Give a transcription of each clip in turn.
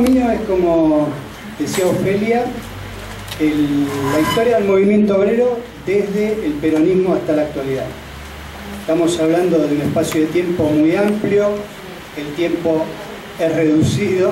mío es, como decía Ofelia, la historia del movimiento obrero desde el peronismo hasta la actualidad. Estamos hablando de un espacio de tiempo muy amplio, el tiempo es reducido,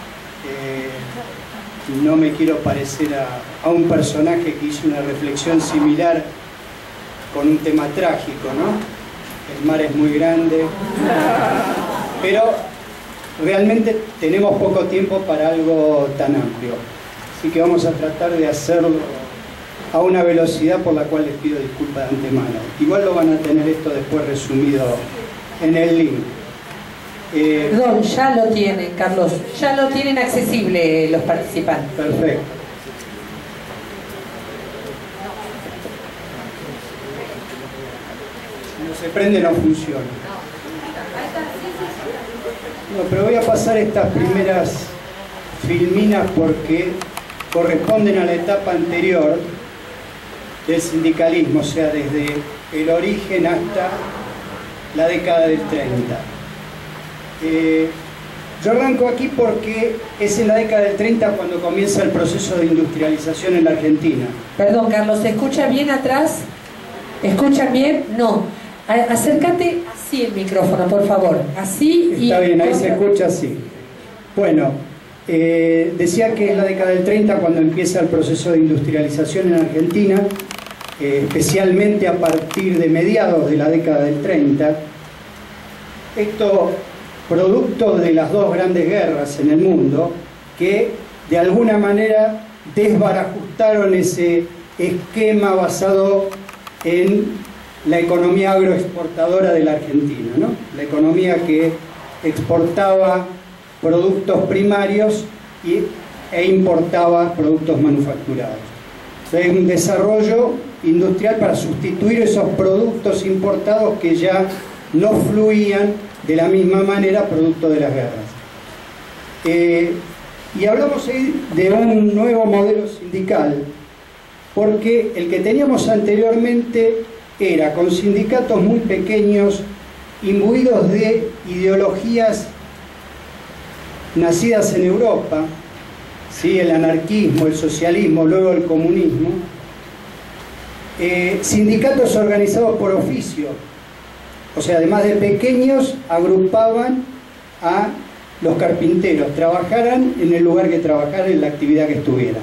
no me quiero parecer a un personaje que hizo una reflexión similar con un tema trágico, ¿no? El mar es muy grande, pero realmente tenemos poco tiempo para algo tan amplio. Así que vamos a tratar de hacerlo a una velocidad por la cual les pido disculpas de antemano. Igual lo van a tener esto después resumido en el link. Perdón, ya lo tienen, Carlos, ya lo tienen accesible los participantes. Perfecto. Si no se prende, no funciona. No, pero voy a pasar estas primeras filminas porque corresponden a la etapa anterior del sindicalismo, o sea, desde el origen hasta la década del 30. Yo arranco aquí porque es en la década del 30 cuando comienza el proceso de industrialización en la Argentina. Perdón, Carlos, ¿se escucha bien atrás? ¿Escuchan bien? No. Acércate así el micrófono, por favor. Así. Está bien, ahí se escucha así. Bueno, decía que es la década del 30 cuando empieza el proceso de industrialización en Argentina, especialmente a partir de mediados de la década del 30. Esto producto de las dos grandes guerras en el mundo, que de alguna manera desbarajustaron ese esquema basado en la economía agroexportadora de la Argentina, ¿no? La economía que exportaba productos primarios e importaba productos manufacturados. Entonces, un desarrollo industrial para sustituir esos productos importados que ya no fluían de la misma manera producto de las guerras. Y hablamos ahí de un nuevo modelo sindical, porque el que teníamos anteriormente era con sindicatos muy pequeños, imbuidos de ideologías nacidas en Europa, ¿sí? El anarquismo, el socialismo, luego el comunismo, sindicatos organizados por oficio, o sea, además de pequeños, agrupaban a los carpinteros, trabajaran en el lugar que trabajaran, en la actividad que estuvieran.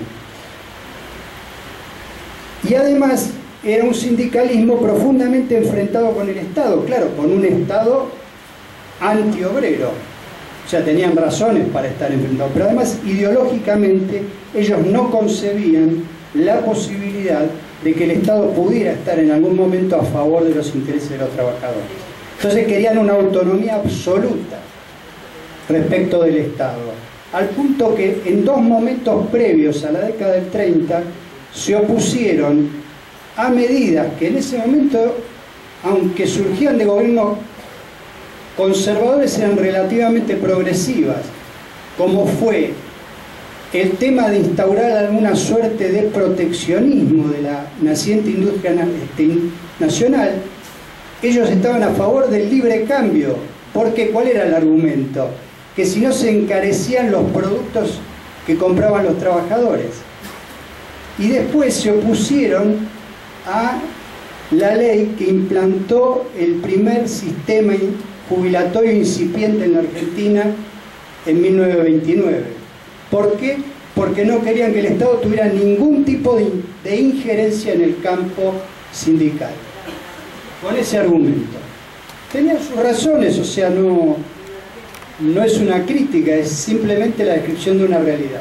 Y además era un sindicalismo profundamente enfrentado con el Estado, claro, con un Estado antiobrero. O sea, tenían razones para estar enfrentados, pero además ideológicamente ellos no concebían la posibilidad de que el Estado pudiera estar en algún momento a favor de los intereses de los trabajadores. Entonces querían una autonomía absoluta respecto del Estado, al punto que en dos momentos previos a la década del 30 se opusieron a medidas que en ese momento, aunque surgían de gobiernos conservadores, eran relativamente progresivas, como fue el tema de instaurar alguna suerte de proteccionismo de la naciente industria nacional. Ellos estaban a favor del libre cambio, porque ¿cuál era el argumento? Que si no se encarecían los productos que compraban los trabajadores. Y después se opusieron a la ley que implantó el primer sistema jubilatorio incipiente en la Argentina en 1929. ¿Por qué? Porque no querían que el Estado tuviera ningún tipo de injerencia en el campo sindical. Con ese argumento. Tenían sus razones, o sea, no es una crítica, es simplemente la descripción de una realidad.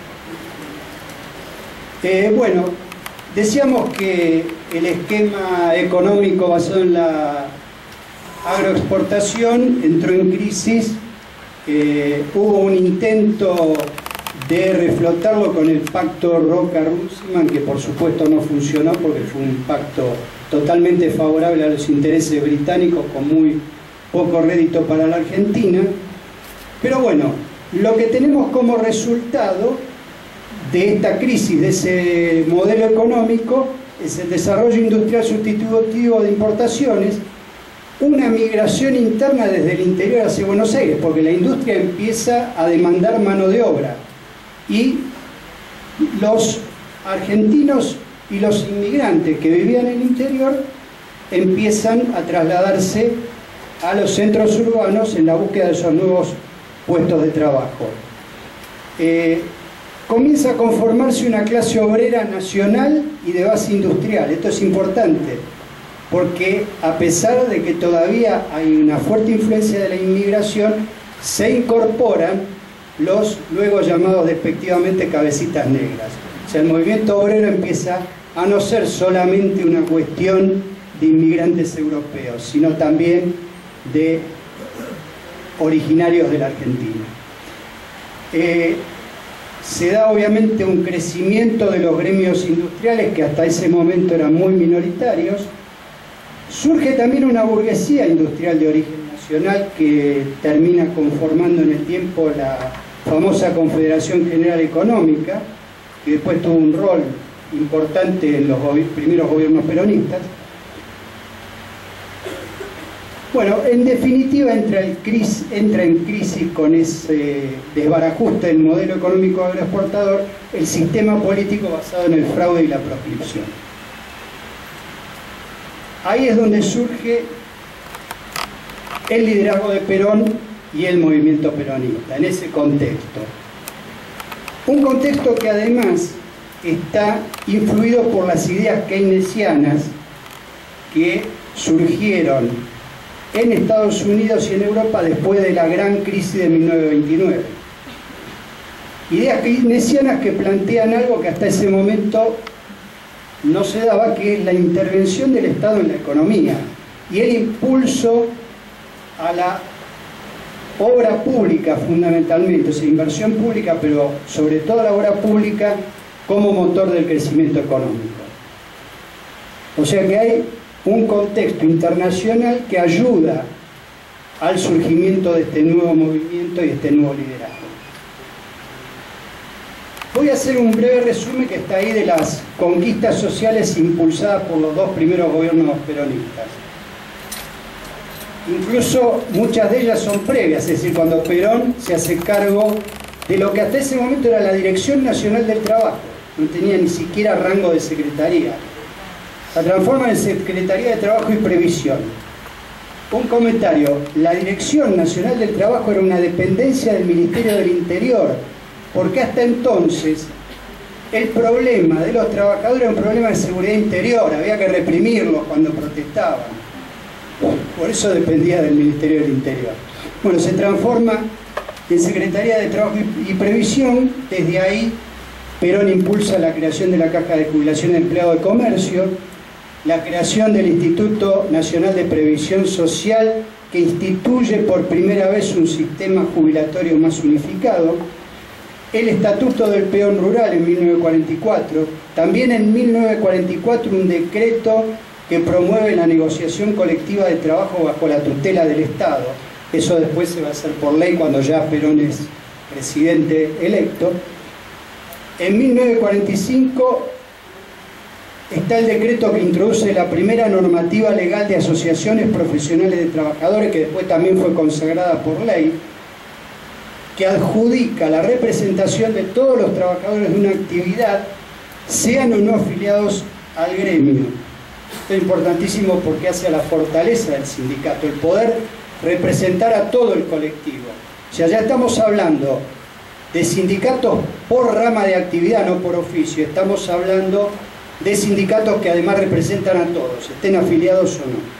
Bueno, decíamos que el esquema económico basado en la agroexportación entró en crisis. Hubo un intento de reflotarlo con el pacto Roca-Runciman, que por supuesto no funcionó porque fue un pacto totalmente favorable a los intereses británicos con muy poco rédito para la Argentina. Pero bueno, lo que tenemos como resultado de esta crisis, de ese modelo económico, es el desarrollo industrial sustitutivo de importaciones, una migración interna desde el interior hacia Buenos Aires, porque la industria empieza a demandar mano de obra y los argentinos y los inmigrantes que vivían en el interior empiezan a trasladarse a los centros urbanos en la búsqueda de esos nuevos puestos de trabajo. Comienza a conformarse una clase obrera nacional y de base industrial. Esto es importante, porque a pesar de que todavía hay una fuerte influencia de la inmigración, se incorporan los luego llamados despectivamente cabecitas negras. O sea, el movimiento obrero empieza a no ser solamente una cuestión de inmigrantes europeos, sino también de originarios de la Argentina. Se da obviamente un crecimiento de los gremios industriales que hasta ese momento eran muy minoritarios. Surge también una burguesía industrial de origen nacional que termina conformando en el tiempo la famosa Confederación General Económica, que después tuvo un rol importante en los primeros gobiernos peronistas. Bueno, en definitiva entra en crisis con ese desbarajuste del modelo económico agroexportador el sistema político basado en el fraude y la proscripción. Ahí es donde surge el liderazgo de Perón y el movimiento peronista, en ese contexto. Un contexto que además está influido por las ideas keynesianas que surgieron en Estados Unidos y en Europa después de la gran crisis de 1929. Ideas keynesianas que plantean algo que hasta ese momento no se daba, que es la intervención del Estado en la economía y el impulso a la obra pública fundamentalmente, o sea, inversión pública, pero sobre todo la obra pública como motor del crecimiento económico. O sea que hay un contexto internacional que ayuda al surgimiento de este nuevo movimiento y este nuevo liderazgo. Voy a hacer un breve resumen que está ahí de las conquistas sociales impulsadas por los dos primeros gobiernos peronistas. Incluso muchas de ellas son previas, es decir, cuando Perón se hace cargo de lo que hasta ese momento era la Dirección Nacional del Trabajo, no tenía ni siquiera rango de secretaría. La transforma en Secretaría de Trabajo y Previsión. Un comentario: la Dirección Nacional del Trabajo era una dependencia del Ministerio del Interior, porque hasta entonces el problema de los trabajadores era un problema de seguridad interior, había que reprimirlos cuando protestaban. Por eso dependía del Ministerio del Interior. Bueno, se transforma en Secretaría de Trabajo y Previsión. Desde ahí Perón impulsa la creación de la Caja de Jubilación de Empleado de Comercio, la creación del Instituto Nacional de Previsión Social, que instituye por primera vez un sistema jubilatorio más unificado, el Estatuto del Peón Rural en 1944, también en 1944 un decreto que promueve la negociación colectiva de trabajo bajo la tutela del Estado. Eso después se va a hacer por ley cuando ya Perón es presidente electo. En 1945 está el decreto que introduce la primera normativa legal de asociaciones profesionales de trabajadores, que después también fue consagrada por ley, que adjudica la representación de todos los trabajadores de una actividad, sean o no afiliados al gremio. Esto es importantísimo porque hace a la fortaleza del sindicato, el poder representar a todo el colectivo. O sea, ya estamos hablando de sindicatos por rama de actividad, no por oficio. Estamos hablando de sindicatos que además representan a todos, estén afiliados o no.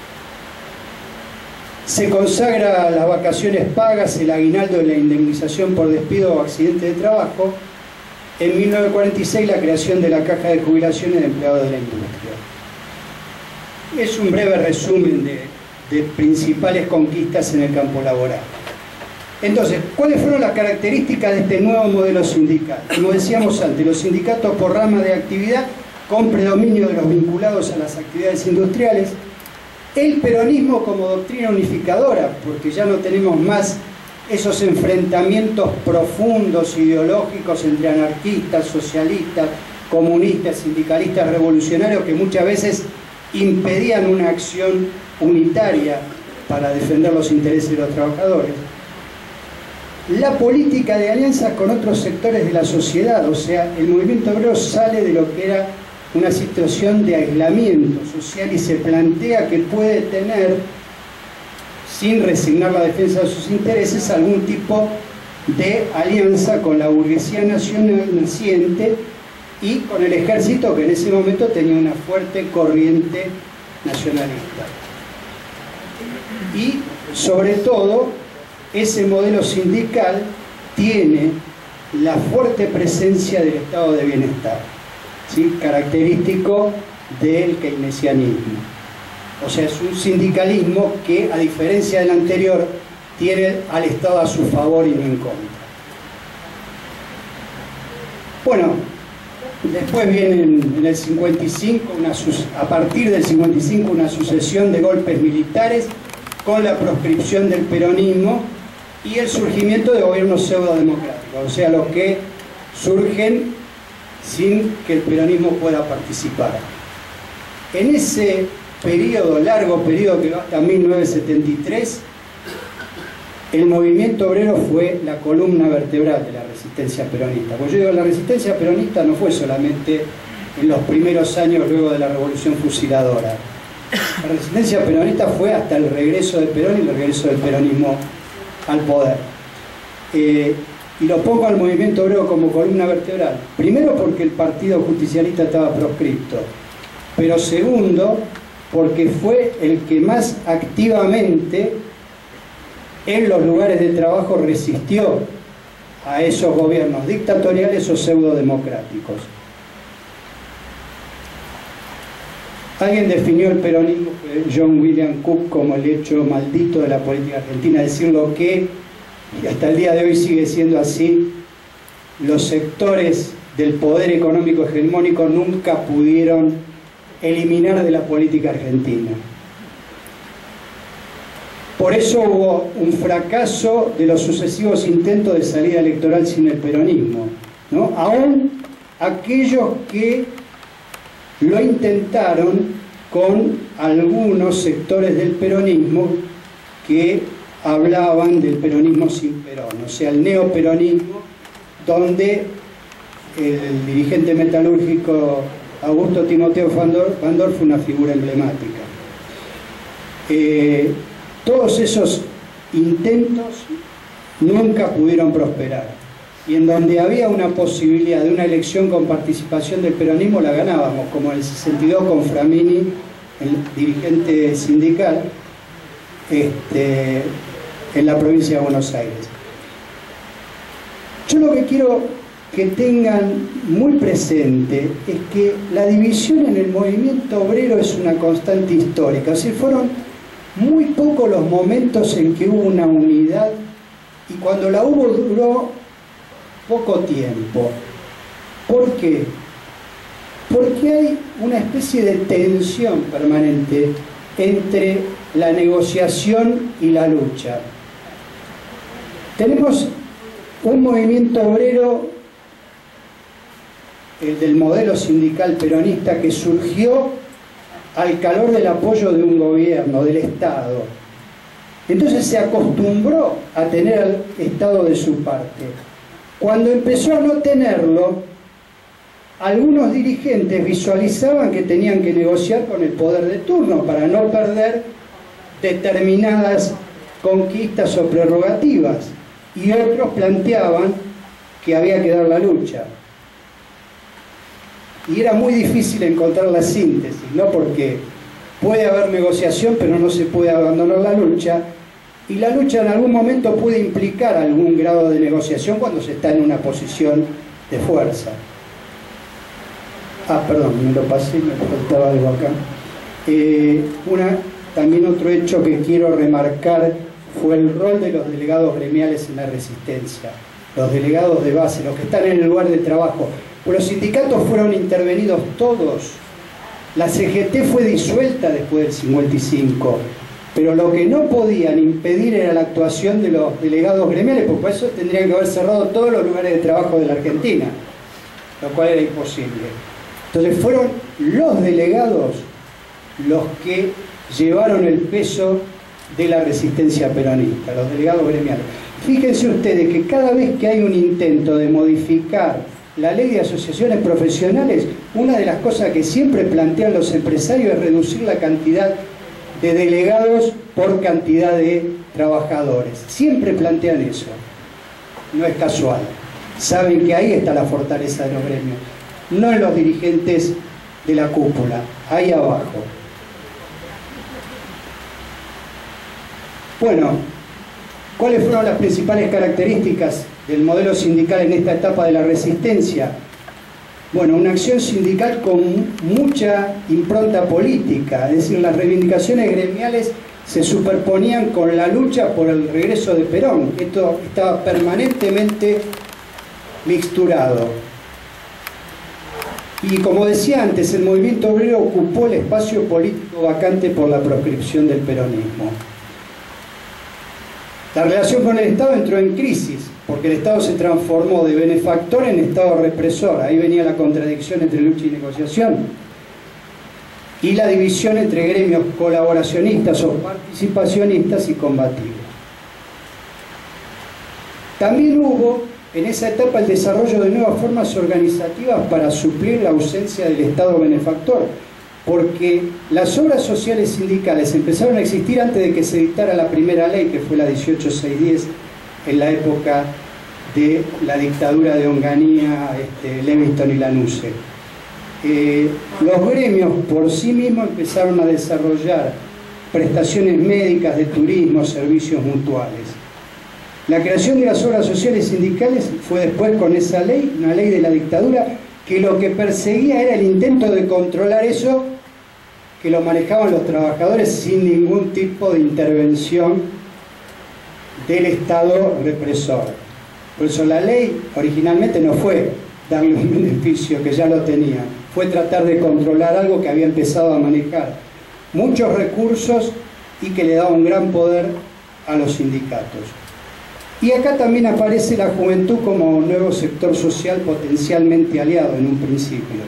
Se consagra las vacaciones pagas, el aguinaldo y la indemnización por despido o accidente de trabajo. En 1946 la creación de la Caja de Jubilaciones de Empleados de la Industria. Es un breve resumen de principales conquistas en el campo laboral. Entonces, ¿cuáles fueron las características de este nuevo modelo sindical? Como decíamos antes, los sindicatos por rama de actividad con predominio de los vinculados a las actividades industriales, el peronismo como doctrina unificadora, porque ya no tenemos más esos enfrentamientos profundos ideológicos entre anarquistas, socialistas, comunistas, sindicalistas, revolucionarios, que muchas veces impedían una acción unitaria para defender los intereses de los trabajadores. La política de alianzas con otros sectores de la sociedad, o sea, el movimiento obrero sale de lo que era una situación de aislamiento social y se plantea que puede tener, sin resignar la defensa de sus intereses, algún tipo de alianza con la burguesía nacional naciente y con el ejército, que en ese momento tenía una fuerte corriente nacionalista. Y sobre todo, ese modelo sindical tiene la fuerte presencia del estado de bienestar, ¿sí? Característico del keynesianismo. O sea, es un sindicalismo que, a diferencia del anterior, tiene al Estado a su favor y no en contra. Bueno, después viene en el 55, a partir del 55, una sucesión de golpes militares con la proscripción del peronismo y el surgimiento de gobiernos pseudo-democráticos, o sea, los que surgen sin que el peronismo pueda participar. En ese periodo, largo periodo que va hasta 1973, el movimiento obrero fue la columna vertebral de la resistencia peronista. Pues yo digo, la resistencia peronista no fue solamente en los primeros años luego de la revolución fusiladora. La resistencia peronista fue hasta el regreso de Perón y el regreso del peronismo al poder. Y lo pongo al movimiento obrero como columna vertebral. Primero porque el partido justicialista estaba proscripto, pero segundo porque fue el que más activamente en los lugares de trabajo resistió a esos gobiernos dictatoriales o pseudodemocráticos. Alguien definió el peronismo, John William Cook, como el hecho maldito de la política argentina, decir lo que, y hasta el día de hoy sigue siendo así, los sectores del poder económico hegemónico nunca pudieron eliminar de la política argentina. Por eso hubo un fracaso de los sucesivos intentos de salida electoral sin el peronismo, ¿no? Aún aquellos que lo intentaron con algunos sectores del peronismo que hablaban del peronismo sin Perón, o sea, el neoperonismo, donde el dirigente metalúrgico Augusto Timoteo Van Dorn fue una figura emblemática. Todos esos intentos nunca pudieron prosperar, y en donde había una posibilidad de una elección con participación del peronismo la ganábamos, como en el 62 con Framini, el dirigente sindical, en la provincia de Buenos Aires. Yo lo que quiero que tengan muy presente es que la división en el movimiento obrero es una constante histórica. O sea, fueron muy pocos los momentos en que hubo una unidad, y cuando la hubo duró poco tiempo. ¿Por qué? Porque hay una especie de tensión permanente entre la negociación y la lucha. Tenemos un movimiento obrero, el del modelo sindical peronista, que surgió al calor del apoyo de un gobierno, del Estado. Entonces se acostumbró a tener al Estado de su parte. Cuando empezó a no tenerlo, algunos dirigentes visualizaban que tenían que negociar con el poder de turno para no perder determinadas conquistas o prerrogativas, y otros planteaban que había que dar la lucha. Y era muy difícil encontrar la síntesis, ¿no? Porque puede haber negociación, pero no se puede abandonar la lucha, y la lucha en algún momento puede implicar algún grado de negociación cuando se está en una posición de fuerza. Perdón, me lo pasé, me faltaba algo acá. También otro hecho que quiero remarcar fue el rol de los delegados gremiales en la resistencia, los delegados de base, los que están en el lugar de trabajo. Los sindicatos fueron intervenidos todos. La CGT fue disuelta después del 55, pero lo que no podían impedir era la actuación de los delegados gremiales, porque por eso tendrían que haber cerrado todos los lugares de trabajo de la Argentina, lo cual era imposible. Entonces fueron los delegados los que llevaron el peso de la resistencia peronista, los delegados gremiales. Fíjense ustedes que cada vez que hay un intento de modificar la ley de asociaciones profesionales, una de las cosas que siempre plantean los empresarios es reducir la cantidad de delegados por cantidad de trabajadores. Siempre plantean eso. No es casual. Saben que ahí está la fortaleza de los gremios. No en los dirigentes de la cúpula, ahí abajo. Bueno, ¿cuáles fueron las principales características del modelo sindical en esta etapa de la resistencia? Bueno, una acción sindical con mucha impronta política, es decir, las reivindicaciones gremiales se superponían con la lucha por el regreso de Perón. Esto estaba permanentemente mixturado. Y como decía antes, el movimiento obrero ocupó el espacio político vacante por la proscripción del peronismo. La relación con el Estado entró en crisis, porque el Estado se transformó de benefactor en Estado represor. Ahí venía la contradicción entre lucha y negociación. Y la división entre gremios colaboracionistas o participacionistas y combativos. También hubo en esa etapa el desarrollo de nuevas formas organizativas para suplir la ausencia del Estado benefactor, porque las obras sociales sindicales empezaron a existir antes de que se dictara la primera ley, que fue la 18610, en la época de la dictadura de Onganía, Levingston y Lanusse. Los gremios por sí mismos empezaron a desarrollar prestaciones médicas, de turismo, servicios mutuales. La creación de las obras sociales sindicales fue después con esa ley, una ley de la dictadura, que lo que perseguía era el intento de controlar eso, que lo manejaban los trabajadores sin ningún tipo de intervención del Estado represor. Por eso la ley originalmente no fue darle un beneficio que ya lo tenía, fue tratar de controlar algo que había empezado a manejar muchos recursos y que le daba un gran poder a los sindicatos. Y acá también aparece la juventud como un nuevo sector social potencialmente aliado en un principio.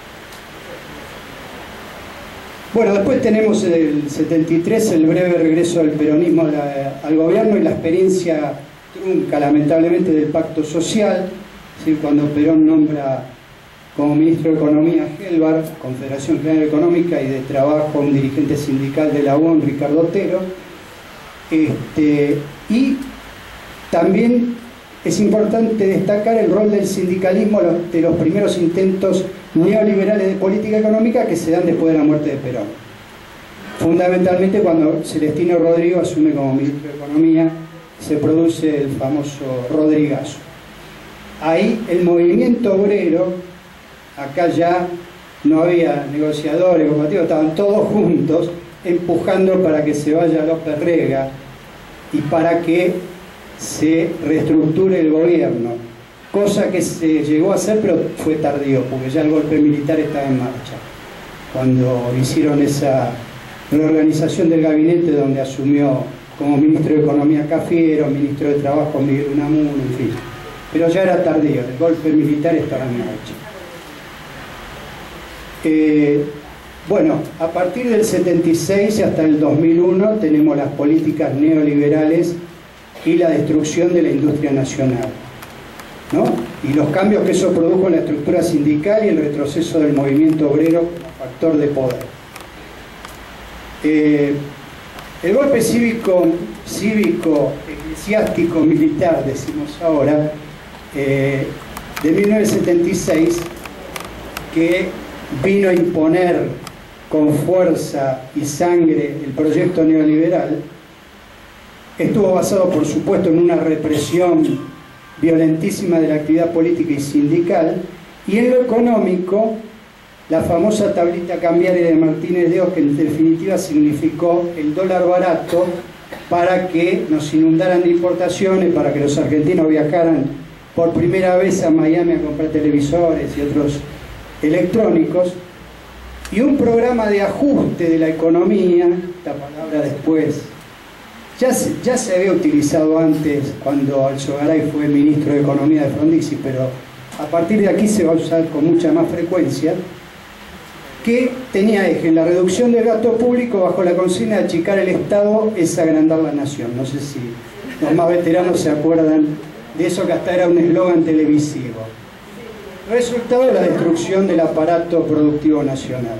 Bueno, después tenemos el 73, el breve regreso del peronismo al gobierno y la experiencia trunca, lamentablemente, del pacto social, es decir, cuando Perón nombra como ministro de Economía a Gelbar, Confederación General Económica, y de Trabajo a un dirigente sindical de la UON, Ricardo Otero. Y también es importante destacar el rol del sindicalismo de los primeros intentos neoliberales de política económica que se dan después de la muerte de Perón. Fundamentalmente cuando Celestino Rodrigo asume como ministro de Economía, se produce el famoso Rodrigazo. Ahí el movimiento obrero, acá ya no había negociadores, combativos, estaban todos juntos empujando para que se vaya López Rega y para que se reestructure el gobierno, cosa que se llegó a hacer pero fue tardío porque ya el golpe militar estaba en marcha cuando hicieron esa reorganización del gabinete, donde asumió como ministro de Economía Cafiero, ministro de Trabajo Miguel Unamuno, en fin, pero ya era tardío, el golpe militar estaba en marcha. Bueno, a partir del 76 hasta el 2001 tenemos las políticas neoliberales y la destrucción de la industria nacional, ¿no? Y los cambios que eso produjo en la estructura sindical y el retroceso del movimiento obrero como factor de poder. El golpe cívico, eclesiástico, militar, decimos ahora, de 1976, que vino a imponer con fuerza y sangre el proyecto neoliberal, estuvo basado, por supuesto, en una represión violentísima de la actividad política y sindical, y en lo económico, la famosa tablita cambiaria de Martínez de Oz, que en definitiva significó el dólar barato para que nos inundaran de importaciones, para que los argentinos viajaran por primera vez a Miami a comprar televisores y otros electrónicos, y un programa de ajuste de la economía, esta palabra después ya se había utilizado antes cuando Alzogaray fue ministro de Economía de Frondizi, pero a partir de aquí se va a usar con mucha más frecuencia, que tenía eje en la reducción del gasto público bajo la consigna de achicar el Estado es agrandar la nación. No sé si los más veteranos se acuerdan de eso, que hasta era un eslogan televisivo. Resultado de la destrucción del aparato productivo nacional.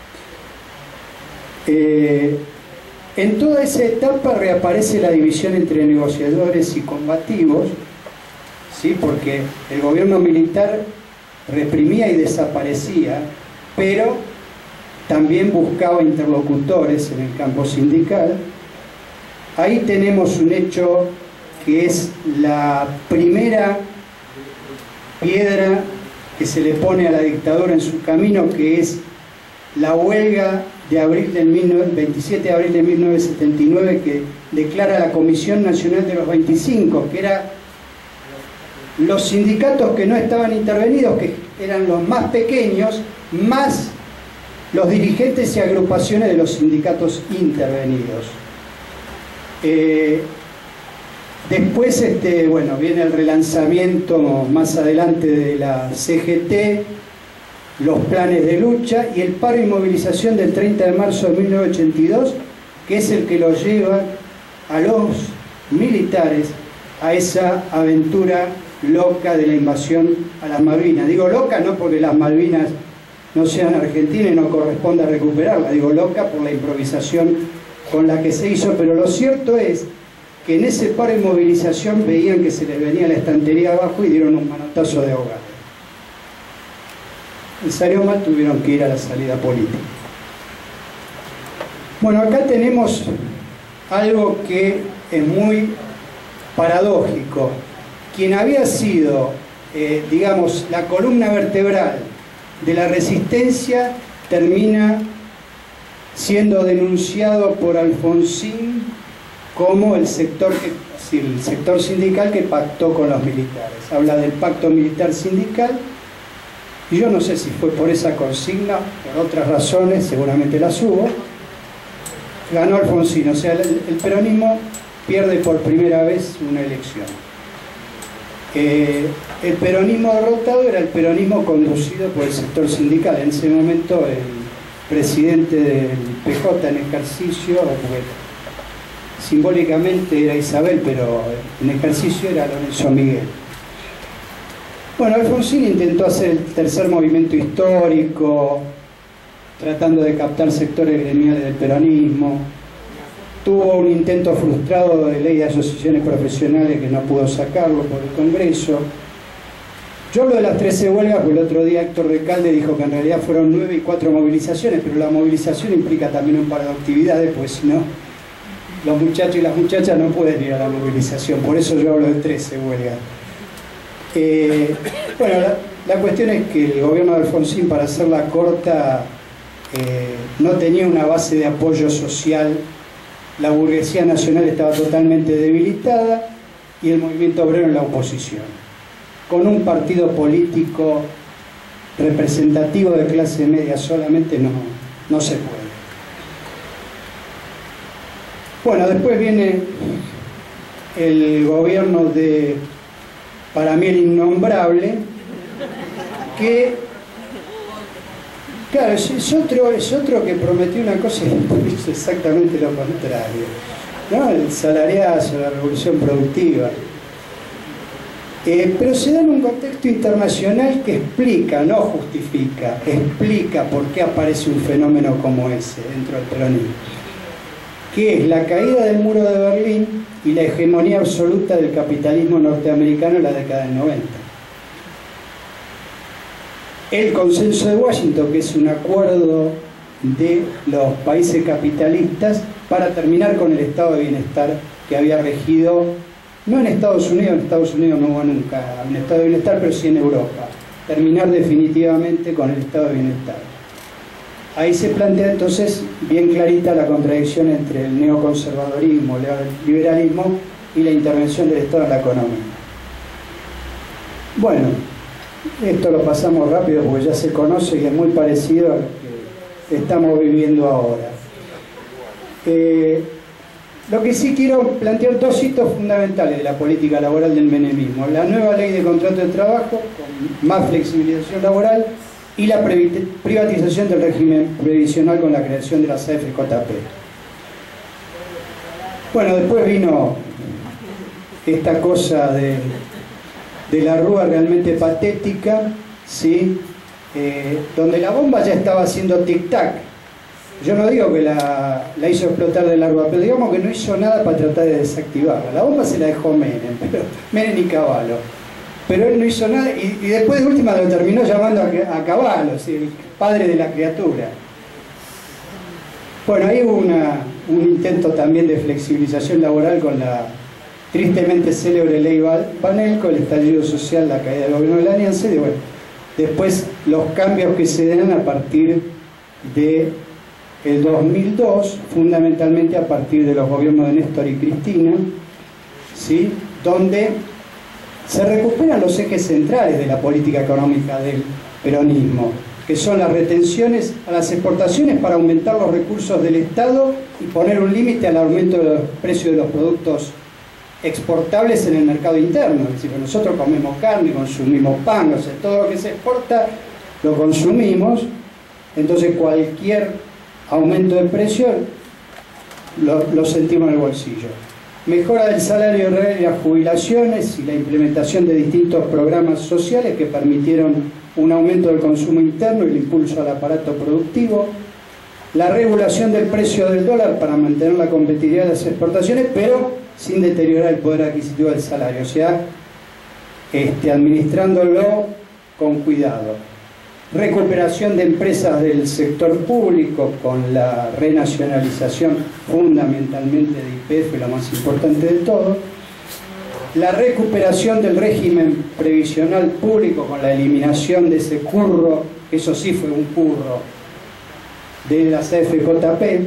En toda esa etapa reaparece la división entre negociadores y combativos, ¿sí? Porque el gobierno militar reprimía y desaparecía, pero también buscaba interlocutores en el campo sindical. Ahí tenemos un hecho que es la primera piedra que se le pone a la dictadura en su camino, que es la huelga de abril del 27 de abril de 1979, que declara la Comisión Nacional de los 25, que eran los sindicatos que no estaban intervenidos, que eran los más pequeños, más los dirigentes y agrupaciones de los sindicatos intervenidos. Después, bueno, viene el relanzamiento más adelante de la CGT, los planes de lucha y el paro y movilización del 30 de marzo de 1982, que es el que los lleva a los militares a esa aventura loca de la invasión a las Malvinas. Digo loca no porque las Malvinas no sean argentinas y no corresponda recuperarlas, digo loca por la improvisación con la que se hizo, pero lo cierto es que en ese paro y movilización veían que se les venía la estantería abajo y dieron un manotazo de ahogado. Les salió mal, tuvieron que ir a la salida política. Bueno, acá tenemos algo que es muy paradójico. Quien había sido, digamos, la columna vertebral de la resistencia termina siendo denunciado por Alfonsín como el sector sindical que pactó con los militares. Habla del pacto militar sindical. Y yo no sé si fue por esa consigna, por otras razones, seguramente las hubo, ganó Alfonsín. O sea, el peronismo pierde por primera vez una elección. El peronismo derrotado era el peronismo conducido por el sector sindical. En ese momento el presidente del PJ en ejercicio, porque simbólicamente era Isabel, pero en ejercicio era Lorenzo Miguel. Bueno, Alfonsín intentó hacer el tercer movimiento histórico, tratando de captar sectores gremiales del peronismo. Tuvo un intento frustrado de ley de asociaciones profesionales que no pudo sacarlo por el Congreso. Yo hablo de las 13 huelgas, porque el otro día Héctor Recalde dijo que en realidad fueron 9 y 4 movilizaciones, pero la movilización implica también un par de actividades, pues si no, los muchachos y las muchachas no pueden ir a la movilización. Por eso yo hablo de 13 huelgas. Bueno, la cuestión es que el gobierno de Alfonsín, para hacerla corta, no tenía una base de apoyo social. La burguesía nacional estaba totalmente debilitada y el movimiento obrero en la oposición. Con un partido político representativo de clase media solamente no se puede. Bueno, después viene el gobierno de, para mí, el innombrable, que, claro, es otro que prometió una cosa y hizo exactamente lo contrario, ¿no? El salariazo, la revolución productiva. Pero se da en un contexto internacional que explica, no justifica, explica por qué aparece un fenómeno como ese dentro del peronismo, que es la caída del muro de Berlín y la hegemonía absoluta del capitalismo norteamericano en la década del 90. El consenso de Washington, que es un acuerdo de los países capitalistas para terminar con el estado de bienestar que había regido, no en Estados Unidos no hubo nunca un estado de bienestar, pero sí en Europa. Terminar definitivamente con el estado de bienestar. Ahí se plantea entonces bien clarita la contradicción entre el neoconservadorismo, el liberalismo y la intervención del Estado en la economía. Bueno, esto lo pasamos rápido porque ya se conoce y es muy parecido a lo que estamos viviendo ahora. Lo que sí quiero plantear dos hitos fundamentales de la política laboral del menemismo: la nueva ley de contrato de trabajo con más flexibilización laboral y la privatización del régimen previsional con la creación de las AFJP. Bueno, después vino esta cosa de la Rúa realmente patética, ¿sí? Donde la bomba ya estaba haciendo tic-tac. Yo no digo que la hizo explotar de la Rúa, pero digamos que no hizo nada para tratar de desactivarla. La bomba se la dejó Menem y Cavallo. Pero él no hizo nada y después de última lo terminó llamando a Cavallo, ¿sí? El padre de la criatura. Bueno, ahí hubo un intento también de flexibilización laboral con la tristemente célebre ley Banelco, el estallido social, la caída del gobierno de la Alianza, y bueno, después los cambios que se dan a partir de el 2002, fundamentalmente a partir de los gobiernos de Néstor y Cristina, ¿sí? Donde se recuperan los ejes centrales de la política económica del peronismo, que son las retenciones a las exportaciones para aumentar los recursos del Estado y poner un límite al aumento de los precios de los productos exportables en el mercado interno. Es decir, nosotros comemos carne, consumimos pan, o sea, todo lo que se exporta lo consumimos, entonces cualquier aumento de precio lo sentimos en el bolsillo. Mejora del salario real y las jubilaciones y la implementación de distintos programas sociales que permitieron un aumento del consumo interno y el impulso al aparato productivo. La regulación del precio del dólar para mantener la competitividad de las exportaciones, pero sin deteriorar el poder adquisitivo del salario, o sea, administrándolo con cuidado. Recuperación de empresas del sector público con la renacionalización fundamentalmente de YPF, lo más importante de todo. La recuperación del régimen previsional público con la eliminación de ese curro, eso sí fue un curro, de las AFJP.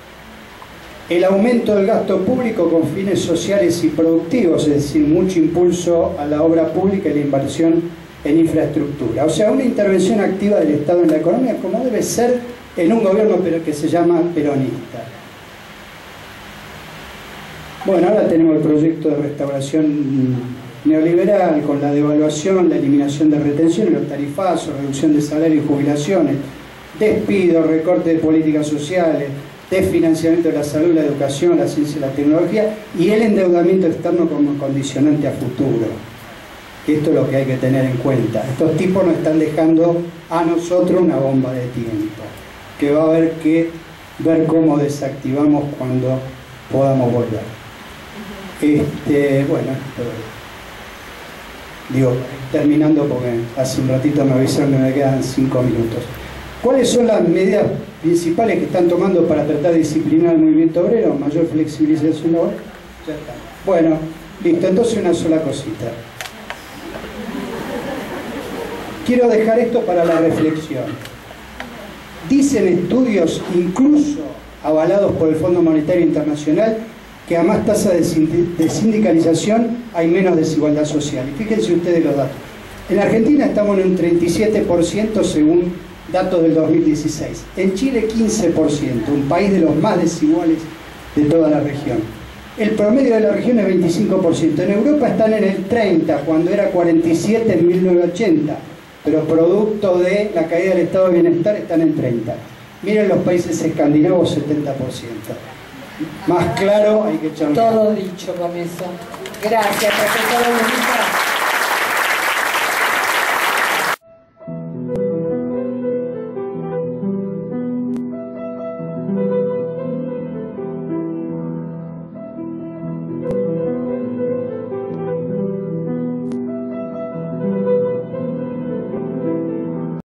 El aumento del gasto público con fines sociales y productivos, es decir, mucho impulso a la obra pública y la inversión en infraestructura. O sea, una intervención activa del Estado en la economía, como debe ser en un gobierno que se llama peronista. Bueno, ahora tenemos el proyecto de restauración neoliberal con la devaluación, la eliminación de retenciones, los tarifazos, reducción de salarios y jubilaciones, despidos, recorte de políticas sociales, desfinanciamiento de la salud, la educación, la ciencia y la tecnología y el endeudamiento externo como condicionante a futuro. Esto es lo que hay que tener en cuenta. Estos tipos nos están dejando a nosotros una bomba de tiempo, que va a haber que ver cómo desactivamos cuando podamos volver. Bueno, digo, terminando porque hace un ratito me avisaron que me quedan 5 minutos. ¿Cuáles son las medidas principales que están tomando para tratar de disciplinar el movimiento obrero? Mayor flexibilización laboral. Ya está. Bueno, listo, entonces una sola cosita. Quiero dejar esto para la reflexión. Dicen estudios, incluso avalados por el Fondo Monetario Internacional, que a más tasa de sindicalización hay menos desigualdad social. Y fíjense ustedes los datos. En Argentina estamos en un 37% según datos del 2016. En Chile 15%, un país de los más desiguales de toda la región. El promedio de la región es 25%. En Europa están en el 30%, cuando era 47% en 1980. Pero producto de la caída del estado de bienestar están en 30%. Miren los países escandinavos, 70%. Más claro, hay que echar. Todo dicho con eso. Gracias, profesor.